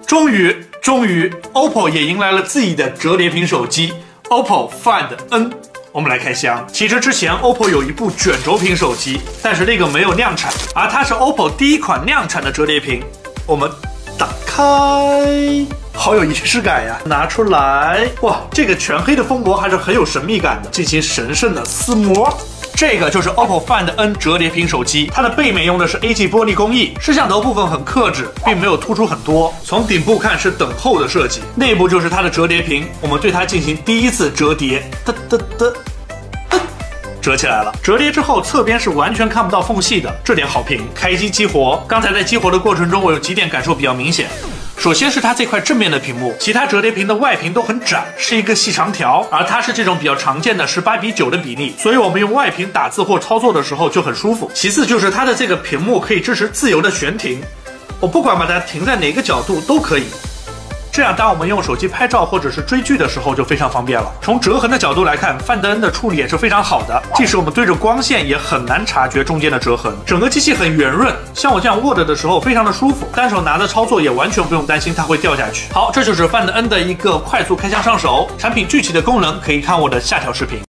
终于，OPPO 也迎来了自己的折叠屏手机 OPPOFindN。我们来开箱。其实之前 OPPO 有一部卷轴屏手机，但是那个没有量产，而它是 OPPO 第一款量产的折叠屏。我们打开，好有仪式感呀！拿出来，哇，这个全黑的封膜还是很有神秘感的。进行神圣的撕膜。这个就是 OPPOFindN折叠屏手机，它的背面用的是 AG 玻璃工艺，摄像头部分很克制，并没有突出很多。从顶部看是等厚的设计，内部就是它的折叠屏。我们对它进行第一次折叠，折起来了。折叠之后，侧边是完全看不到缝隙的，这点好评。开机激活，刚才在激活的过程中，我有几点感受比较明显。首先是它这块正面的屏幕，其他折叠屏的外屏都很窄，是一个细长条，而它是这种比较常见的18:9的比例，所以我们用外屏打字或操作的时候就很舒服。其次就是它的这个屏幕可以支持自由的悬停，我不管把它停在哪个角度都可以。这样，当我们用手机拍照或者是追剧的时候就非常方便了。从折痕的角度来看，Findn的处理也是非常好的，即使我们对着光线也很难察觉中间的折痕。整个机器很圆润，像我这样握着的时候非常的舒服，单手拿着操作也完全不用担心它会掉下去。好，这就是Findn的一个快速开箱上手，产品具体的功能可以看我的下条视频。